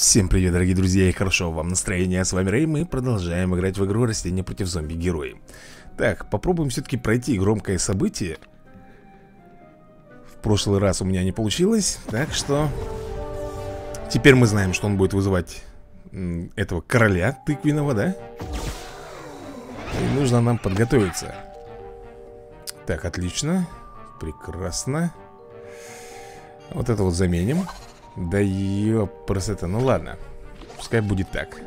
Всем привет, дорогие друзья, и хорошо вам настроения. С вами Рэй, мы продолжаем играть в игру Растения против зомби-герои. Так, попробуем все-таки пройти громкое событие. В прошлый раз у меня не получилось, так что теперь мы знаем, что он будет вызывать этого короля тыквенного, да? И нужно нам подготовиться. Так, отлично. Прекрасно. Вот это вот заменим. Да ёпрст, ну ладно. Пускай будет так.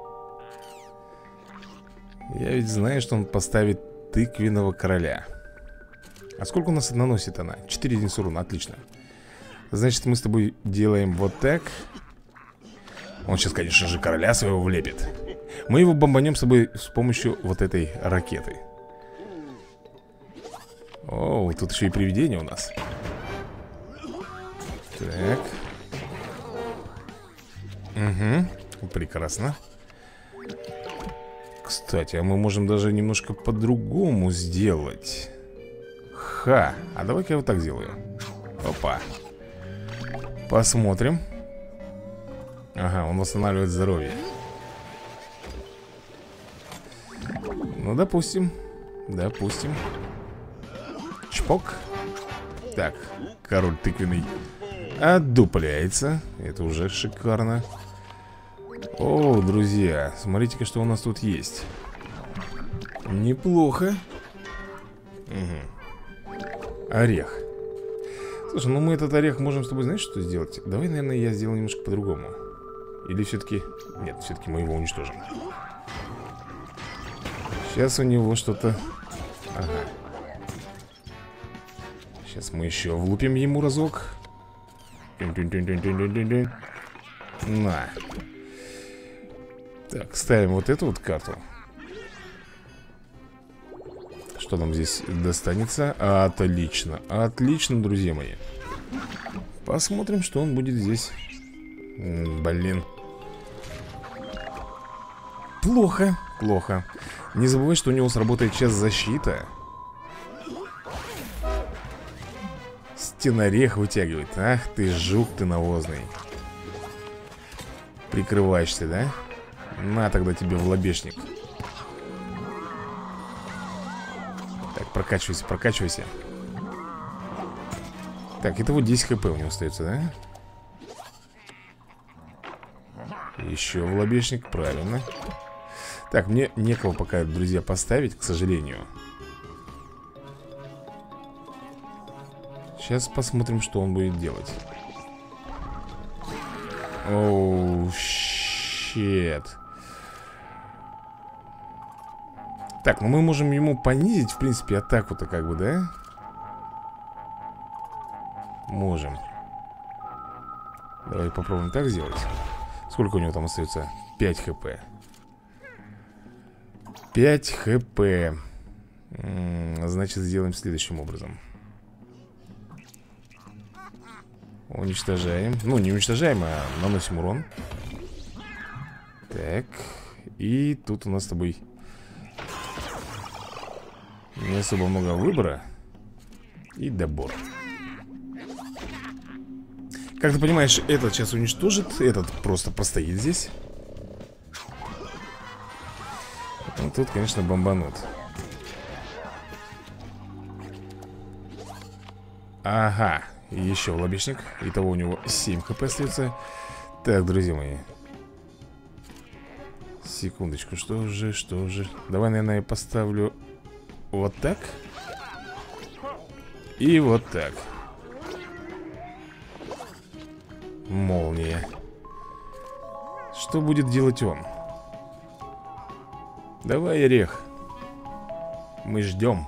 Я ведь знаю, что он поставит тыквенного короля. А сколько у нас наносит она? 4 единицы урона, отлично. Значит, мы с тобой делаем вот так. Он сейчас, конечно же, короля своего влепит. Мы его бомбанем с собой с помощью вот этой ракеты. О, тут еще и привидение у нас. Так. Угу, прекрасно. Кстати, а мы можем даже немножко по-другому сделать. Ха, а давай-ка я вот так сделаю. Опа. Посмотрим. Ага, он восстанавливает здоровье. Ну, допустим. Допустим. Чпок. Так, король тыквенный отдупляется. Это уже шикарно. О, друзья, смотрите-ка, что у нас тут есть. Неплохо. Угу. Орех. Слушай, ну мы этот орех можем с тобой, знаешь, что сделать? Давай, наверное, я сделаю немножко по-другому. Или все-таки... Нет, все-таки мы его уничтожим. Сейчас у него что-то... Ага. Сейчас мы еще влупим ему разок. На. Так, ставим вот эту вот карту. Что нам здесь достанется? Отлично, отлично, друзья мои. Посмотрим, что он будет здесь. Блин. Плохо, плохо. Не забывай, что у него сработает сейчас защита. Стенорех вытягивает. Ах ты, жук ты навозный. Прикрываешься, да? На тогда тебе в лобешник. Так, прокачивайся, прокачивайся. Так, это вот 10 хп у него остается, да? Еще в лобешник, правильно. Так, мне некого пока, друзья, поставить, к сожалению. Сейчас посмотрим, что он будет делать. Оу, щет. Так, ну мы можем ему понизить, в принципе, атаку-то как бы, да? Можем. Давай попробуем так сделать. Сколько у него там остается? 5 хп. 5 хп. Значит, сделаем следующим образом. Уничтожаем. Ну, не уничтожаем, а наносим урон. Так. И тут у нас с тобой не особо много выбора. И добор. Как ты понимаешь, этот сейчас уничтожит. Этот просто постоит здесь. Ну, тут, конечно, бомбанут. Ага. И еще лобешник. Итого у него 7 хп остается. Так, друзья мои. Секундочку, что же? Давай, наверное, я поставлю вот так. И вот так. Молния. Что будет делать он? Давай, орех. Мы ждем.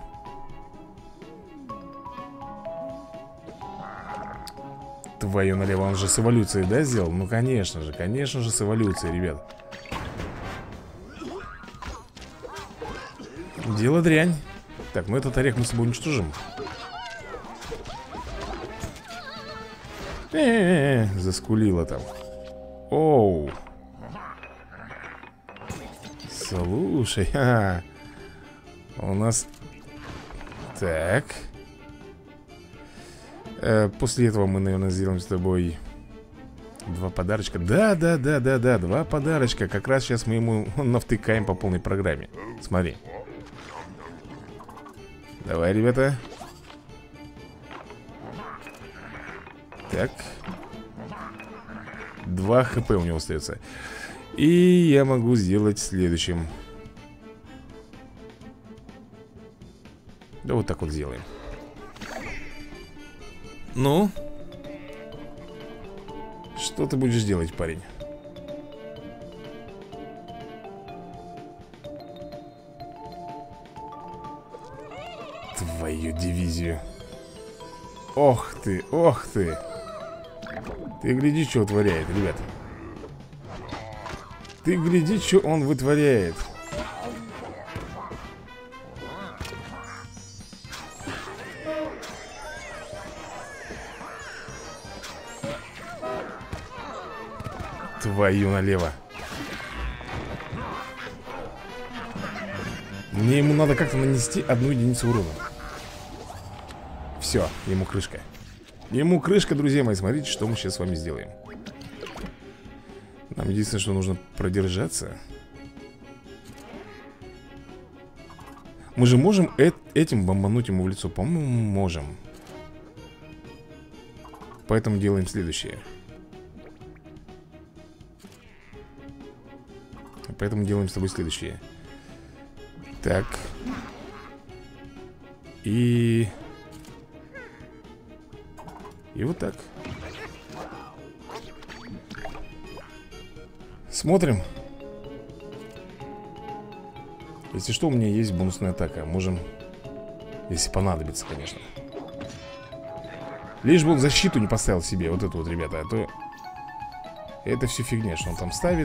Твою налево, он же с эволюцией, да, сделал? Ну, конечно же, с эволюцией, ребят. Дело дрянь. Так, ну этот орех мы с собой уничтожим. Заскулила там. Оу. Слушай, у нас... Так. После этого мы, наверное, сделаем с тобой 2 подарочка. Да, да, 2 подарочка. Как раз сейчас мы ему навтыкаем по полной программе. Смотри. Давай, ребята. Так. 2 хп у него остается. И я могу сделать следующим. Да вот так вот сделаем. Ну? Что ты будешь делать, парень? Твою дивизию. Ох ты, ох ты. Ты гляди, что творяет, ребят. Ты гляди, что он вытворяет. Твою налево. Мне ему надо как-то нанести 1 единицу урона. Все, ему крышка. Ему крышка, друзья мои. Смотрите, что мы сейчас с вами сделаем. Нам единственное, что нужно продержаться. Мы же можем этим бомбануть ему в лицо. По-моему, можем. Поэтому делаем следующее. Поэтому делаем с тобой следующее. Так. И вот так. Смотрим. Если что, у меня есть бонусная атака. Можем, если понадобится, конечно. Лишь бы он защиту не поставил себе. Вот это вот, ребята. А то это все фигня, что он там ставит.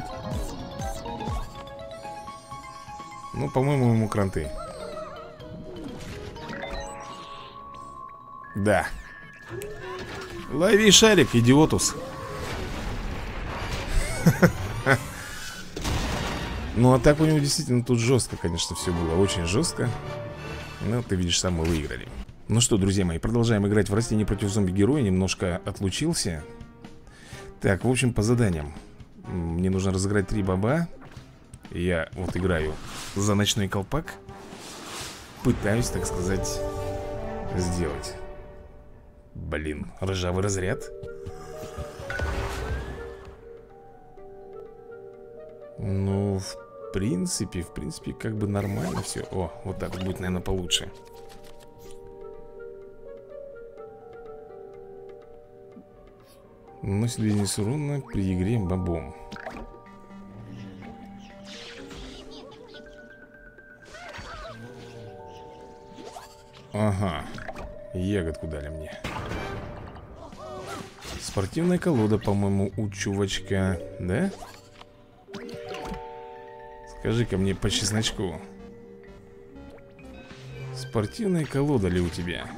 Ну, по-моему, ему кранты. Да. Лови шарик, идиотус. Ну, а так у него действительно тут жестко, конечно, все было. Очень жестко. Но ты видишь, сам мы выиграли. Ну что, друзья мои, продолжаем играть в растение против зомби-героя. Немножко отлучился. Так, в общем, по заданиям. Мне нужно разыграть 3 баба. Я вот играю за ночной колпак. Пытаюсь, так сказать, сделать. Блин, ржавый разряд. Ну, в принципе, как бы нормально все. О, вот так вот будет, наверное, получше. Наносит единицу урона при игре бобом. Ага, ягодку дали мне. Спортивная колода, по-моему, у чувачка, да? Скажи-ка мне по чесночку. Спортивная колода ли у тебя?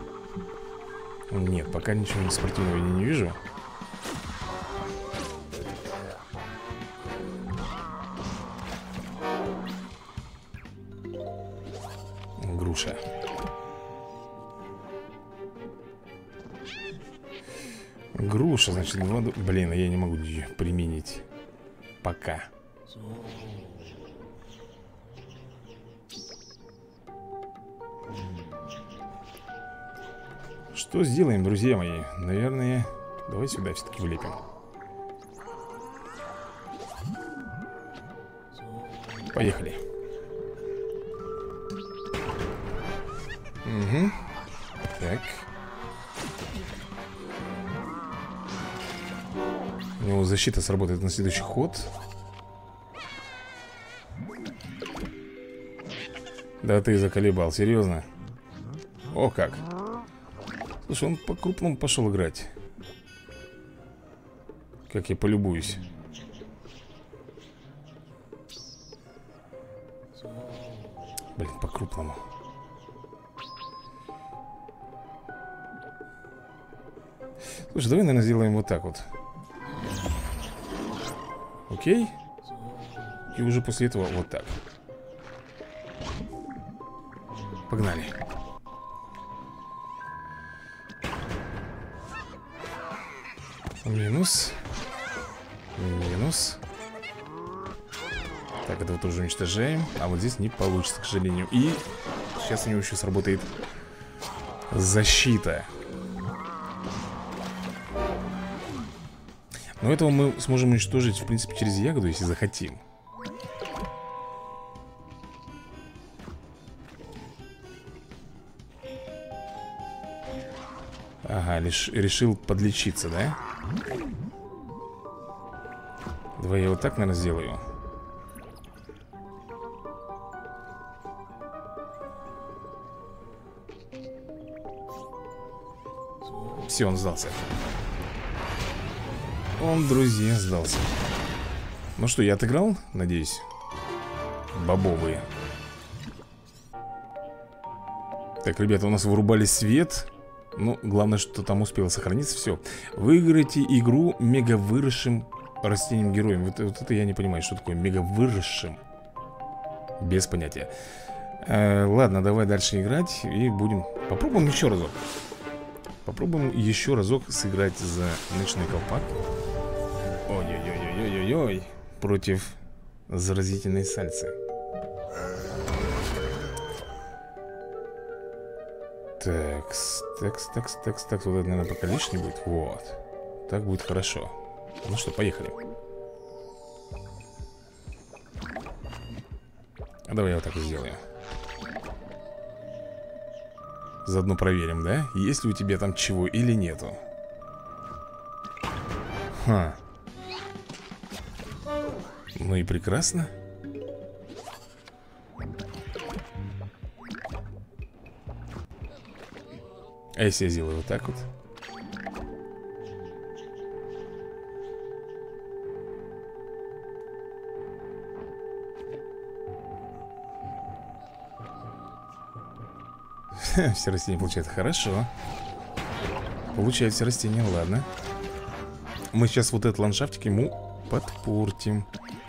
Нет, пока ничего спортивного я не вижу. Груша. Груша, значит, блин, я не могу ее применить. Пока. Что сделаем, друзья мои? Наверное, давай сюда все-таки влепим. Поехали. Угу. Так. У него защита сработает на следующий ход. Да ты заколебал, серьезно? О как. Слушай, он по-крупному пошел играть. Как я полюбуюсь. Блин, по-крупному. Слушай, давай, наверное, сделаем вот так вот. Окей. И уже после этого вот так. Погнали. Минус. Минус. Так, этого тоже уничтожаем. А вот здесь не получится, к сожалению. И сейчас у него еще сработает защита. Но этого мы сможем уничтожить, в принципе, через ягоду, если захотим. Ага, решил подлечиться, да? Давай я вот так, наверное, сделаю. Все, он сдался. Он, друзья, сдался. Ну что, я отыграл, надеюсь? Бобовые. Так, ребята, у нас вырубали свет. Ну, главное, что там успело сохраниться. Все. Выиграйте игру мегавыросшим растением-героем. Вот это я не понимаю, что такое мегавыросшим. Без понятия. Ладно, давай дальше играть. И будем... Попробуем еще разок. Попробуем еще разок сыграть за ночной колпак. Ой-ой-ой-ой-ой-ой. Против заразительной сальцы. Такс. Вот это, наверное, пока лишний будет. Вот. Так будет хорошо. Ну что, поехали. Давай я вот так и сделаю. Заодно проверим, да? Есть ли у тебя там чего или нету. Ха. Ну и прекрасно. А если я сделаю вот так вот? Все растения получают. Хорошо. Получают все растения, ладно. Мы сейчас вот этот ландшафтик ему подпортим.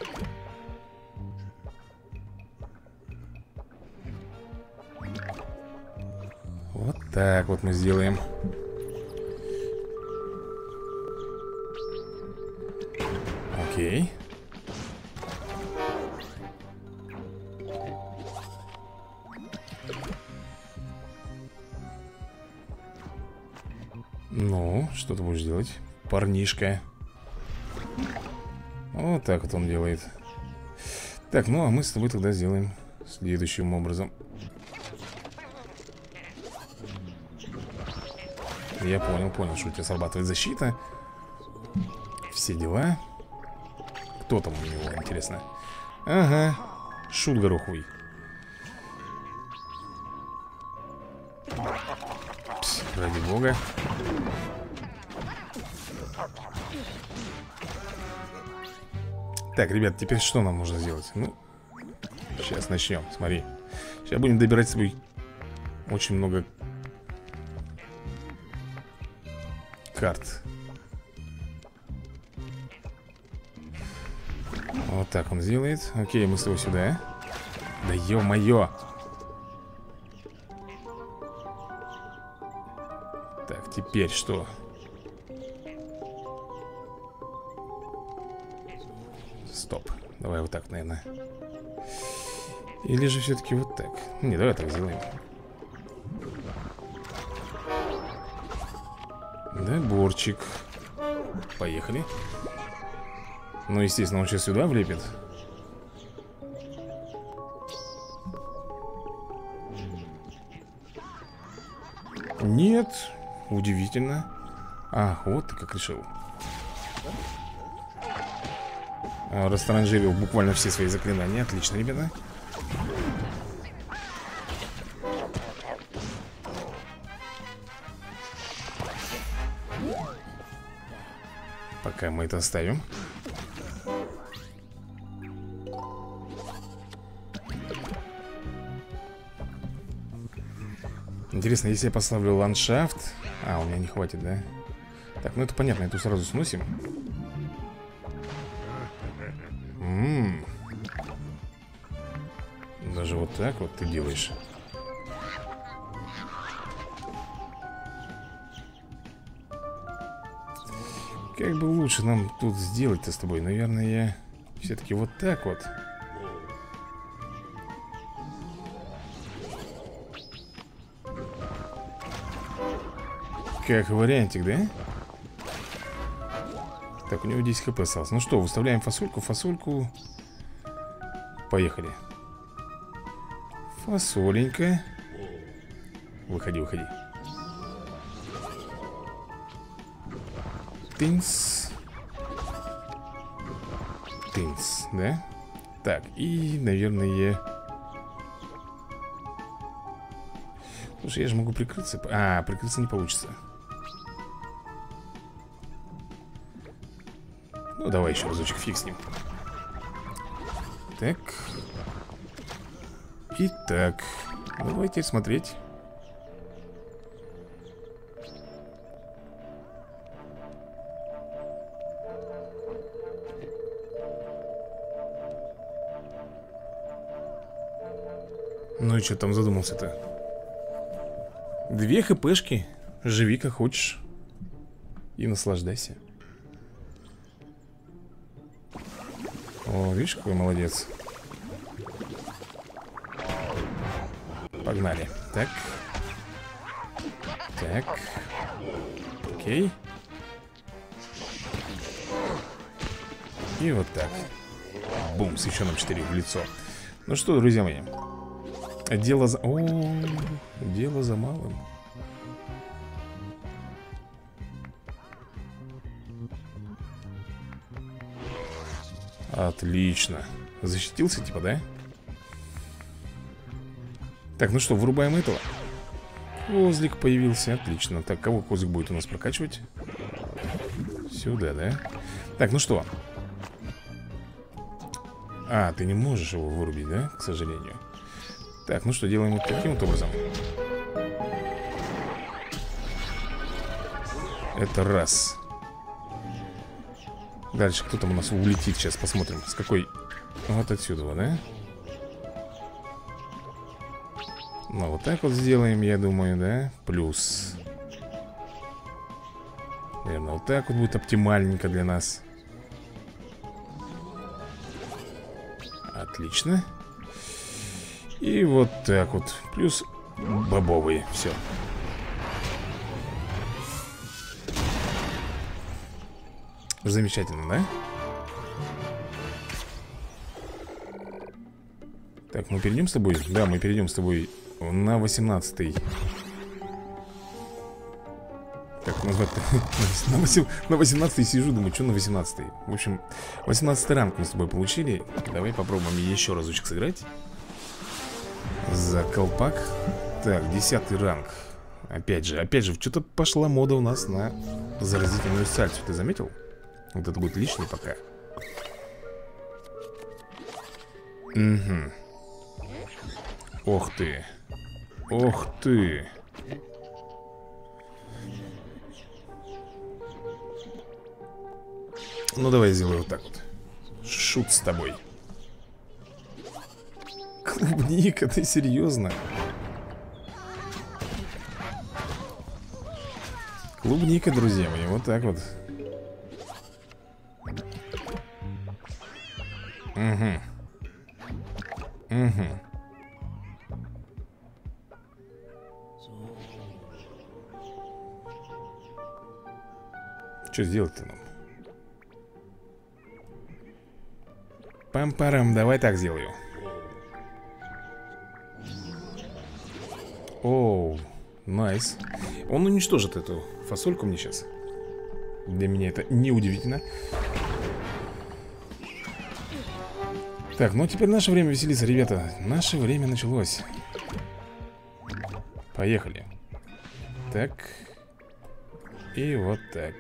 Вот так вот мы сделаем. Окей. Ну, что ты будешь делать, парнишка? Вот так вот он делает. Так, ну а мы с тобой тогда сделаем следующим образом. Я понял, что у тебя срабатывает защита. Все дела. Кто там у него, интересно? Ага, шут гороховый. Пс, ради бога. Так, ребят, теперь что нам нужно сделать? Ну, сейчас начнем, смотри. Сейчас будем добирать с собой очень много карт. Вот так он сделает. Окей, мы с тобой сюда. Да ё-моё. Так, теперь что? Стоп. Давай вот так, наверное. Или же все-таки вот так. Не, давай так сделаем. Наборчик. Поехали. Ну, естественно, он сейчас сюда влепит. Нет. Удивительно. А, вот ты как решил. Растранжирил буквально все свои заклинания. Отлично, ребята. Пока мы это оставим. Интересно, если я поставлю ландшафт. А, у меня не хватит, да? Так, ну это понятно, эту сразу сносим. Даже вот так вот ты делаешь. Как бы лучше нам тут сделать-то с тобой? Наверное, я все-таки вот так вот. Как вариантик, да? Так, у него 10 хп осталось. Ну что, выставляем фасольку, фасольку. Поехали. Фасоленька. Выходи, выходи. Тынц. Тынц, да? Так, и, наверное... Слушай, я же могу прикрыться. А, прикрыться не получится. Ну, давай еще разочек, фиг с ним. Так. Итак, давайте смотреть. Ну и что там задумался-то? 2 хпшки. Живи как хочешь. И наслаждайся. О, видишь, какой молодец. Погнали. Так. Так. Окей. И вот так. Бум, с еще нам 4 в лицо. Ну что, друзья мои. Дело за... О, дело за малым. Отлично. Защитился, типа, да? Так, ну что, вырубаем этого. Козлик появился, отлично. Так, кого козлик будет у нас прокачивать? Сюда, да? Так, ну что? А, ты не можешь его вырубить, да? К сожалению. Так, ну что, делаем вот таким вот образом. Это раз. Дальше кто там у нас улетит, сейчас посмотрим. С какой... Вот отсюда, да? Ну, вот так вот сделаем, я думаю, да? Плюс. Наверное, вот так вот будет оптимальненько для нас. Отлично. И вот так вот. Плюс бобовые. Все. Замечательно, да? Так, мы перейдем с тобой? Да, мы перейдем с тобой на 18-й. Как назвать-то? На 18-й сижу, думаю, что на 18-й? В общем, 18-й ранг мы с тобой получили. Давай попробуем еще разочек сыграть. За колпак. Так, 10-й ранг. Опять же, что-то пошла мода у нас на заразительную сальсу. Ты заметил? Вот это будет лишний пока. Угу. Ох ты. Ох ты. Ну давай сделаю вот так вот. Шут с тобой. Клубника, ты серьезно? Клубника, друзья мои, вот так вот. Угу. Угу. Что сделать-то нам? Пам-парам, давай так сделаю. Оу, найс. Он уничтожит эту фасольку мне сейчас. Для меня это не удивительно. Так, ну теперь наше время веселиться, ребята. Наше время началось. Поехали. Так. И вот так.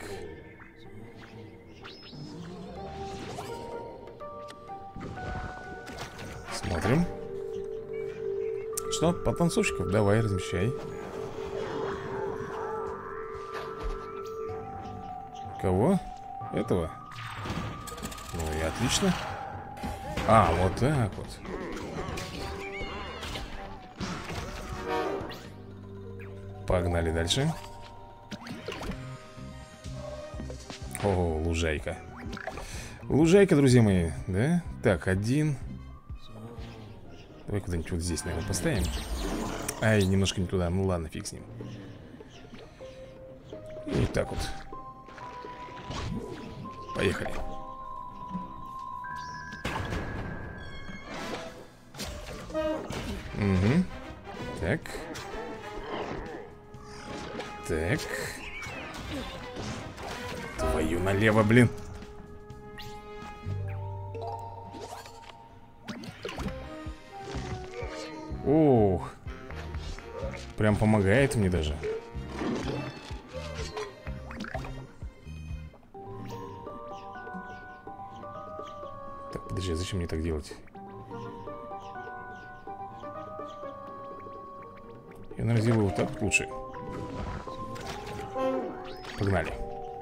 Смотрим. Что, потанцовщиков? Давай, размещай. Кого? Этого? Ну и отлично. А, вот так вот. Погнали дальше. О, лужайка. Лужайка, друзья мои, да? Так, один. Давай куда-нибудь вот здесь, наверное, поставим. Ай, немножко не туда, ну ладно, фиг с ним. И так вот. Поехали. Угу. Так. Так. Твою налево, блин. Ох. Прям помогает мне даже. Так, подожди, а зачем мне так делать? Я, наверное, сделаю вот так лучше. Погнали.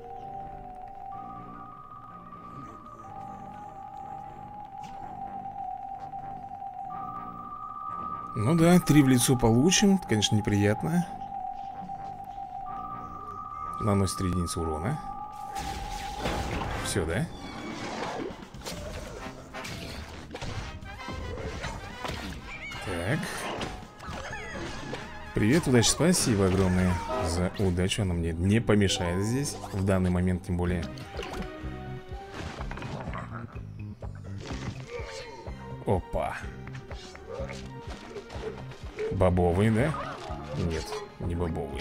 Ну да, 3 в лицо получим. Конечно, неприятно. Наносит 3 единицы урона. Все, да? Так. Привет, удачи, спасибо огромное за удачу. Она мне не помешает здесь, в данный момент тем более. Опа. Бобовые, да? Нет, не бобовые.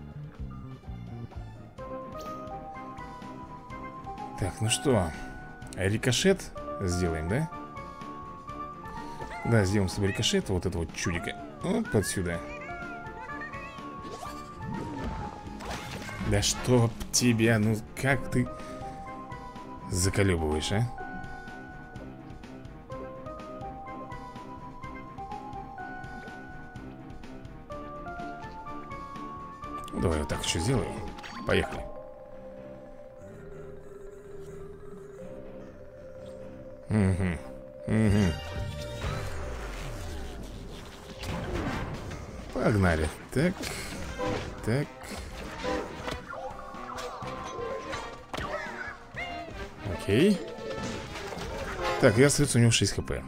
Так, ну что, рикошет сделаем, да? Да, сделаем с тобой рикошет. Вот этого вот чудика. Вот отсюда. Да чтоб тебя, ну как ты заколебываешь, а? Давай вот так еще сделаем. Поехали. Угу. Угу. Погнали. Так. Так. Окей. Так, и остается у него 6 хп.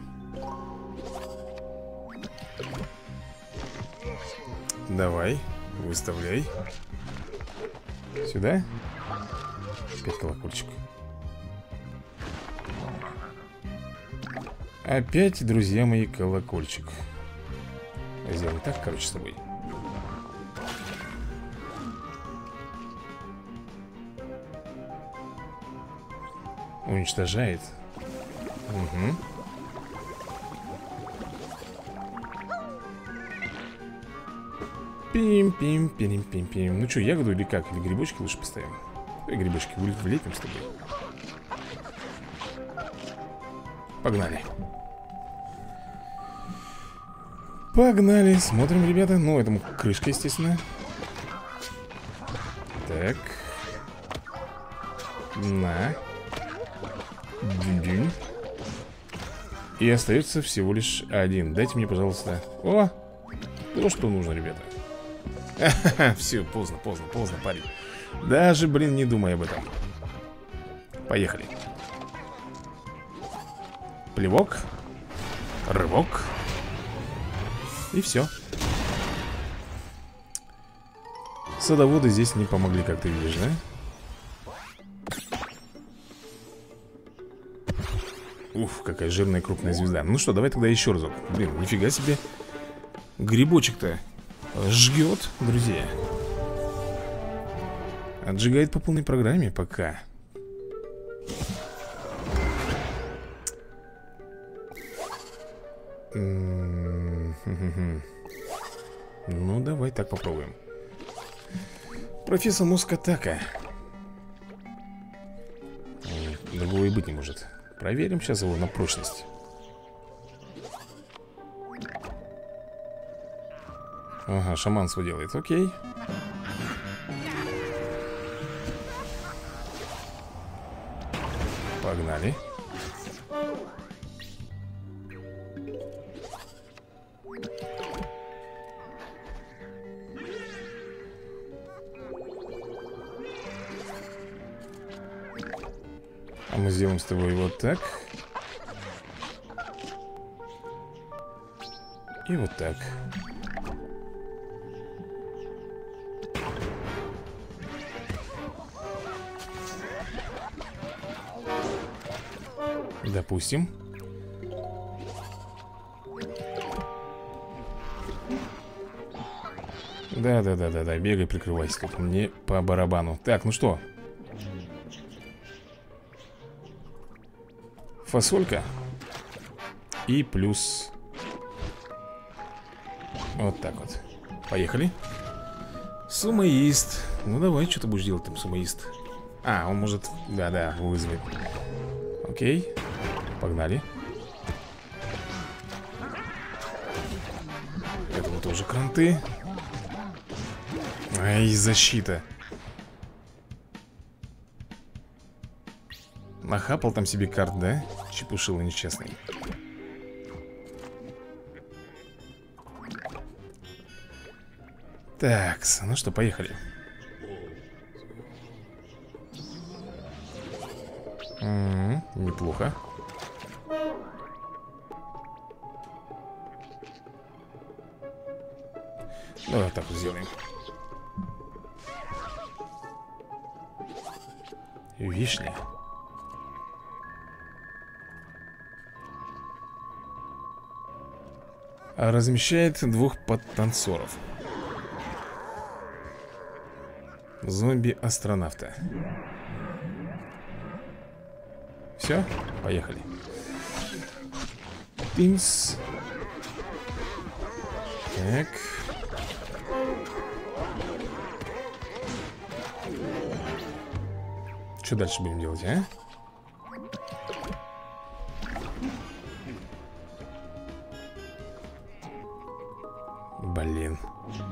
Давай, выставляй. Сюда. 5 колокольчик. Опять, друзья мои, колокольчик. Сделаем так, короче, с тобой. Уничтожает. Угу. Пим-пим-пим-пим-пим. Ну что, ягоду или как? Или грибочки лучше поставим? И грибочки влепим с тобой. Погнали. Погнали. Смотрим, ребята. Ну, этому крышка, естественно. Так. На. Дюнь-дюнь. И остается всего лишь один. Дайте мне, пожалуйста. О! То, что нужно, ребята. Все, поздно, парень. Даже, блин, не думай об этом. Поехали. Плевок. Рывок. И все. Садоводы здесь не помогли, как ты видишь, да? Уф, какая жирная крупная звезда. Ну что, давай тогда еще разок. Блин, нифига себе. Грибочек-то жгет, друзья. Отжигает по полной программе пока. Ну, давай так попробуем. Профессор Мускатака. Другого и быть не может. Проверим сейчас его на прочность. Ага, шаманство делает, окей. Погнали. А мы сделаем с тобой вот так. И вот так. Допустим. Да, бегай, прикрывайся. Тут мне по барабану. Так, ну что? Фасолька. И плюс. Вот так вот. Поехали. Сумоист. Ну давай, что ты будешь делать там, сумоист? А, он может, да, вызвать. Окей. Погнали. Этому тоже кранты. Ай, защита. Нахапал там себе карт, да? Чепушило нечестный. Так, ну что, поехали. Неплохо. Давай так вот сделаем. Вишня. Размещает 2 подтанцоров. Зомби-астронавта. Все, поехали. Пинс. Так. Что дальше будем делать, а? Блин.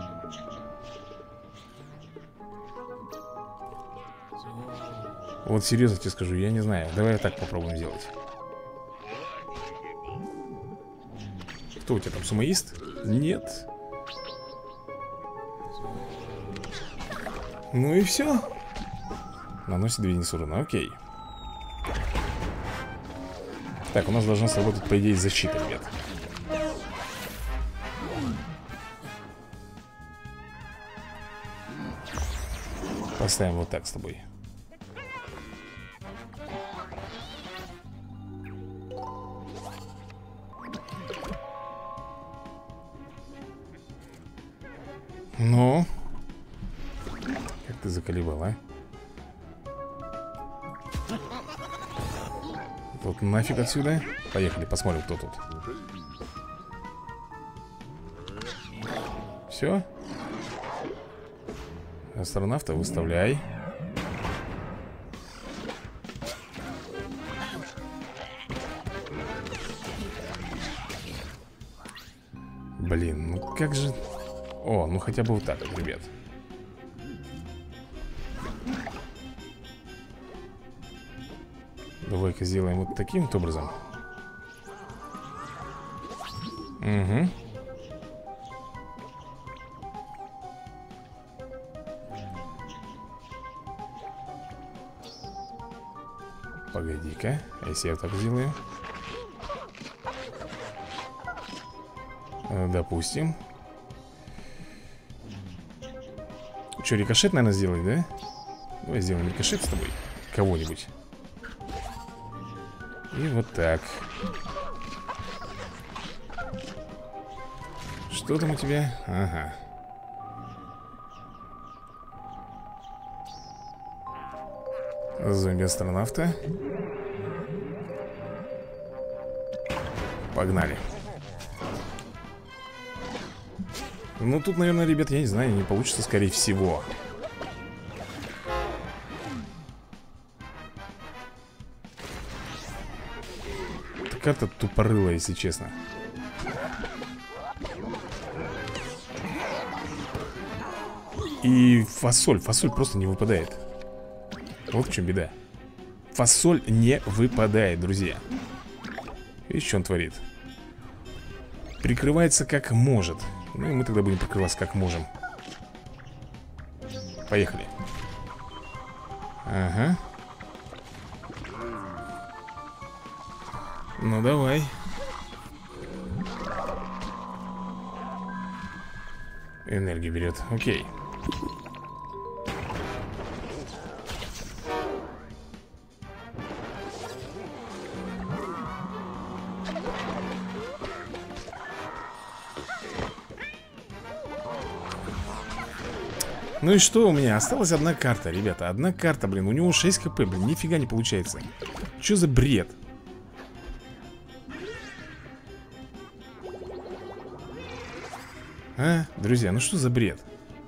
Вот серьезно тебе скажу, я не знаю. Давай так попробуем сделать. Кто у тебя там, сумоист? Нет. Ну и все. Наносит 2 единицы урона, окей. Так, у нас должна сработать, по идее, защита, ребят. Поставим вот так с тобой. Ну, как ты заколебал, а? Тут нафиг отсюда. Поехали, посмотрим, кто тут. Все. Астронавта выставляй. Блин, ну как же... О, ну хотя бы вот так вот, ребят. Давай-ка сделаем вот таким вот образом. Угу. Погоди-ка, если я так сделаю. Допустим. Что, рикошет, наверное, сделать, да? Давай сделаем рикошет с тобой. Кого-нибудь. И вот так. Что там у тебя? Ага. Зомби-астронавта. Погнали. Ну, тут, наверное, ребят, я не знаю, не получится, скорее всего. Эта карта тупорылая, если честно. И фасоль просто не выпадает. Вот в чем беда. Фасоль не выпадает, друзья. Видишь, что он творит? Прикрывается как может. Ну и мы тогда будем прикрываться как можем. Поехали. Ага. Ну давай. Энергию берет, окей. Ну и что у меня? Осталась одна карта, ребята. Одна карта, блин. У него 6 хп, блин. Нифига не получается. Что за бред? А, друзья, ну что за бред?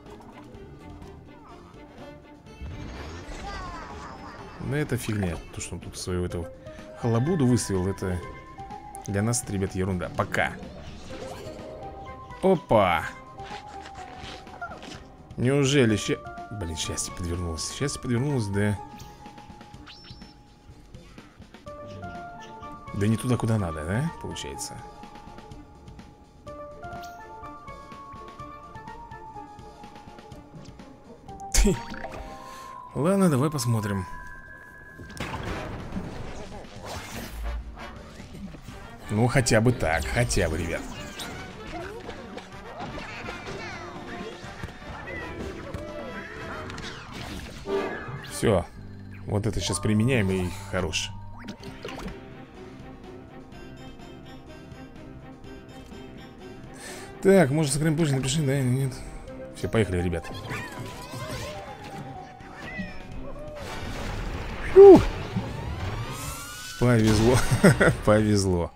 Ну это фигня. То, что он тут свою эту халабуду выставил, это для нас, ребят, ерунда. Пока. Опа. Неужели Блин, счастье подвернулось. Счастье подвернулось, да. Да не туда, куда надо, да? Получается. Ладно, давай посмотрим. Ну, хотя бы так, хотя бы, ребят. Все. Вот это сейчас применяем и хорош. Так, может сыграем позже, напиши, да или нет. Все, поехали, ребят. Фу. Повезло. Повезло.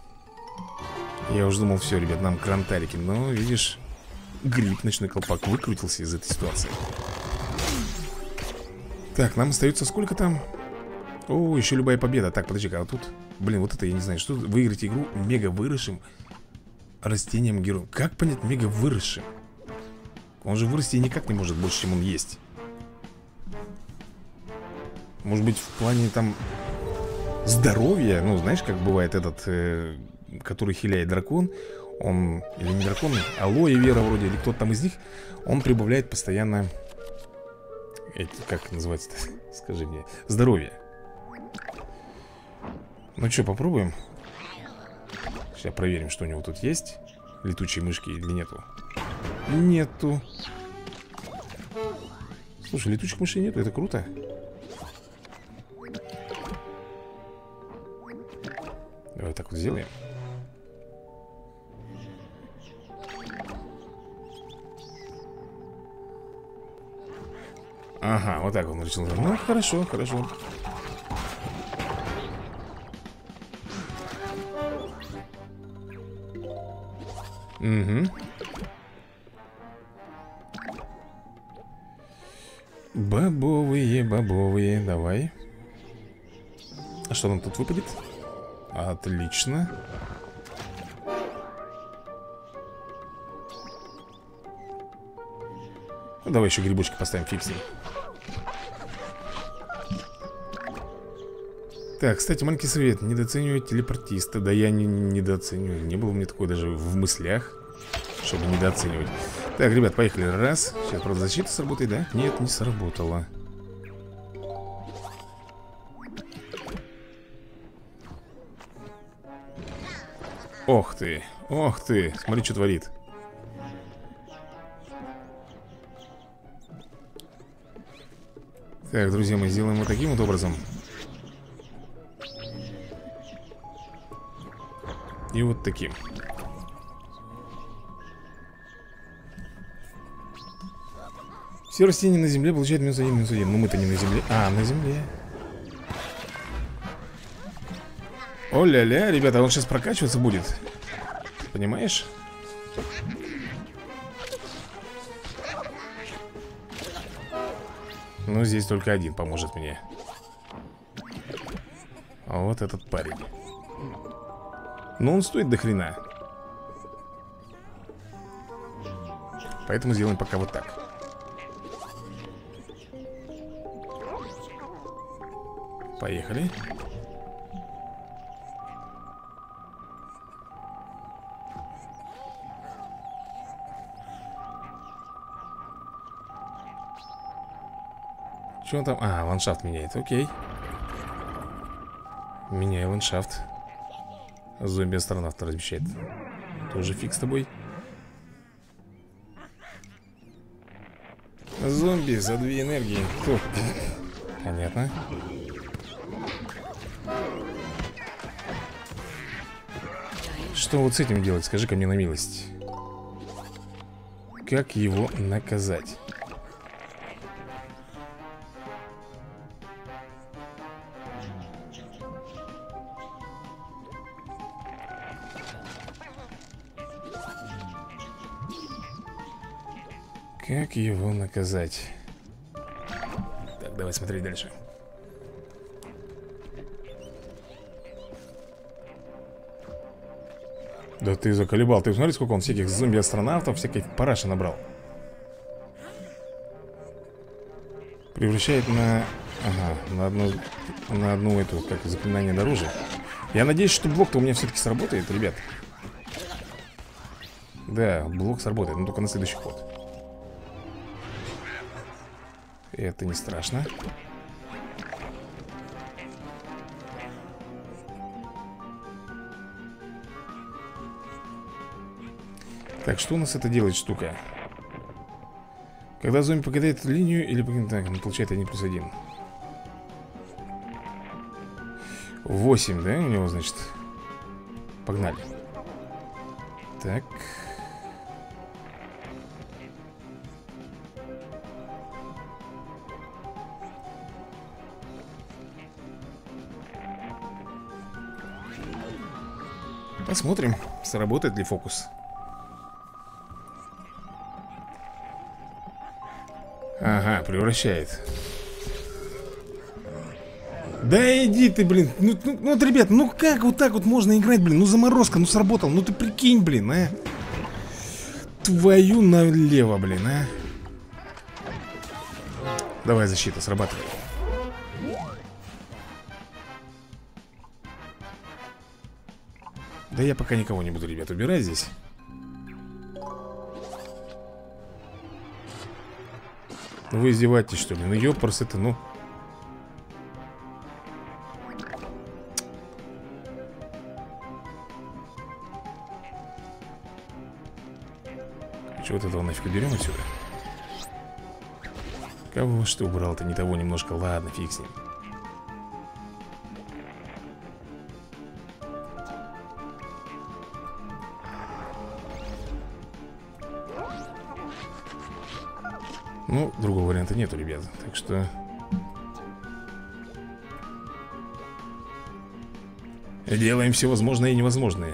Я уже думал, все, ребят, нам крантарики. Но, видишь, гриб, ночной колпак выкрутился из этой ситуации. Так, нам остается сколько там? О, еще любая победа. Так, подожди-ка, а тут... Блин, вот это я не знаю, что выиграть игру мега выросшим растением героем. Как понять мега выросшим? Он же вырасти никак не может больше, чем он есть. Может быть, в плане там здоровья. Ну, знаешь, как бывает этот, который хиляет дракон. Он, или не дракон, алоэ вера вроде, или кто-то там из них. Он прибавляет постоянно... Как это называется-то? Скажи мне. Здоровье. Ну что, попробуем? Сейчас проверим, что у него тут есть. Летучие мышки или нету. Нету. Слушай, летучих мышей нету, это круто. Давай так вот сделаем. Ага, вот так он решил. Ну, хорошо, хорошо. Угу. Бобовые, бобовые, давай. А что нам тут выпадет? Отлично. Ну, давай еще грибочки поставим, фиг с ним. Так, кстати, маленький совет. Недооценивать телепортиста. Да я не недооцениваю. Не было у меня такой даже в мыслях, чтобы недооценивать. Так, ребят, поехали. Раз. Сейчас, правда, защита сработает, да? Нет, не сработала. Ох ты. Ох ты. Смотри, что творит. Так, друзья, мы сделаем вот таким вот образом. И вот таким. Все растения на земле получают -1, -1. Но мы-то не на земле. А, на земле. О-ля-ля, ребята, он сейчас прокачиваться будет. Понимаешь? Ну, здесь только один поможет мне. А вот этот парень. Но он стоит до хрена. Поэтому сделаем пока вот так. Поехали. Что он там? А, ландшафт меняет, окей. Меняю ландшафт. Зомби-астронавта размещает. Тоже фиг с тобой. Зомби за 2 энергии. Фу. Понятно. Что вот с этим делать? Скажи-ка мне на милость. Как его наказать? Как его наказать? Так, давай смотреть дальше. Да ты заколебал. Ты смотри, сколько он всяких зомби-астронавтов, всякой параши набрал. Превращает на... Ага, на одну эту, как заклинание дороже. Я надеюсь, что блок-то у меня все-таки сработает, ребят. Да, блок сработает, но только на следующий ход. Это не страшно. Так, что у нас это делает штука? Когда зомби покидает линию или... Так, он получает 1+1. 8, да, у него, значит? Погнали. Так. Посмотрим, сработает ли фокус. Ага, превращает. Да иди ты, блин. Ну, вот, ребят, ну как вот так вот можно играть, блин? Ну заморозка, ну сработал. Ну ты прикинь, блин, а. Твою налево, блин, а. Давай, защита, срабатывай. Да я пока никого не буду, ребят, убирать здесь. Ну вы издеваетесь, что ли? Ну ёпарс это, ну. Чего вот этого нафиг уберем отсюда? Кого что убрал-то? Не того немножко. Ладно, фиг с ним. Ну, другого варианта нету, ребят. Так что... делаем все возможное и невозможное.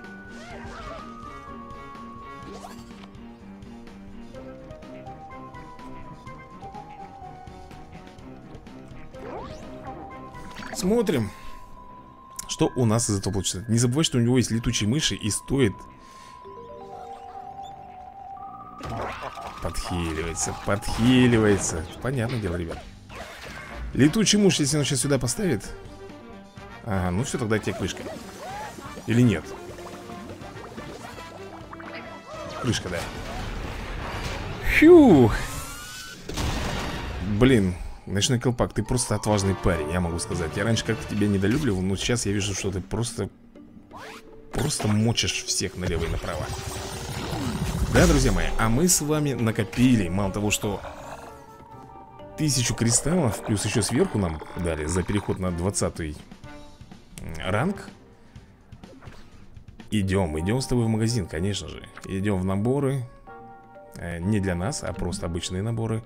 Смотрим, что у нас из этого получится. Не забывай, что у него есть летучие мыши и стоит... Подхиливается, подхиливается. Понятное дело, ребят. Летучий муж, если он сейчас сюда поставит. Ага, ну все, тогда тебе крышка. Или нет? Крышка, да. Фью. Блин, ночной колпак, ты просто отважный парень, я могу сказать. Я раньше как-то тебя недолюбливал, но сейчас я вижу, что ты просто мочишь всех налево и направо. Да, друзья мои, а мы с вами накопили, мало того, что 1000 кристаллов, плюс еще сверху нам дали за переход на 20-й ранг. Идем с тобой в магазин, конечно же. Идем в наборы. Не для нас, а просто обычные наборы.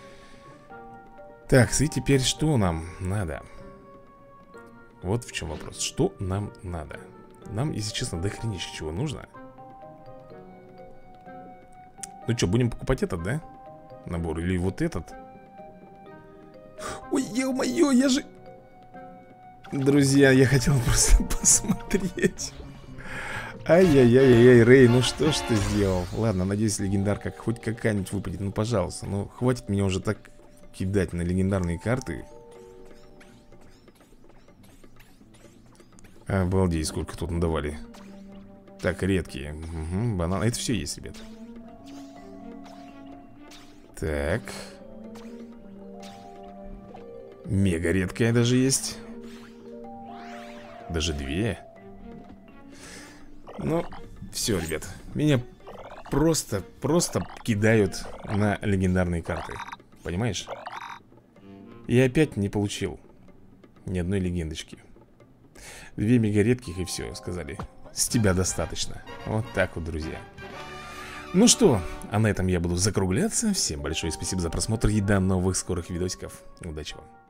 Так, и теперь что нам надо? Вот в чем вопрос. Что нам надо? Нам, если честно, дохренища чего нужно. Ну что, будем покупать этот, да? Набор или вот этот? Ой, ё-моё, я же... Друзья, я хотел просто посмотреть. Ай-яй-яй-яй, Рэй, ну что ж ты сделал? Ладно, надеюсь, легендарка хоть какая-нибудь выпадет. Ну, пожалуйста, ну хватит меня уже так кидать на легендарные карты. Обалдеть, сколько тут надавали. Так, редкие. Угу, банан, это все есть, ребят. Так. Мега редкая даже есть. Даже 2. Ну, все, ребят. Меня просто кидают на легендарные карты. Понимаешь? И опять не получил ни одной легендочки. 2 мега редких и все, сказали. С тебя достаточно. Вот так вот, друзья. Ну что, а на этом я буду закругляться. Всем большое спасибо за просмотр и до новых скорых видосиков. Удачи вам.